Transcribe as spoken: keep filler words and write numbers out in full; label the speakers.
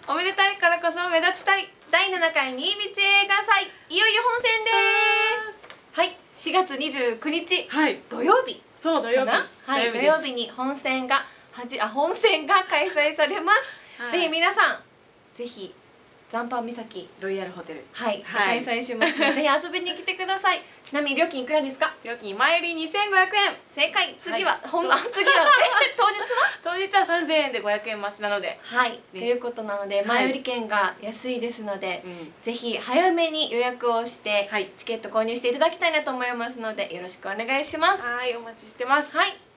Speaker 1: おめでたいからこそ目立ちたい
Speaker 2: だいななかい新道映画祭、いよいよ本戦です。はい、しがつにじゅうくにち、
Speaker 1: はい、
Speaker 2: 土曜日
Speaker 1: そう土曜日、
Speaker 2: はい、土曜日に本戦がはじあ本戦が開催されます。はい、ぜひ皆さん、ぜひ残波岬
Speaker 1: ロイヤルホテル、
Speaker 2: はい、はい、開催しますのでぜひ遊びに来てください。ちなみに料金いくらですか？
Speaker 1: 料金前売りにせんごひゃくえん。
Speaker 2: 正解。次は、はい、本番次は当日は
Speaker 1: 当日はさんぜんえんでごひゃくえん増しなので、
Speaker 2: はい、ということなので前売り券が安いですので、はい、ぜひ早めに予約をして、はい、チケット購入していただきたいなと思いますのでよろしくお願いします。
Speaker 1: はい、お待ちしてます。
Speaker 2: はい。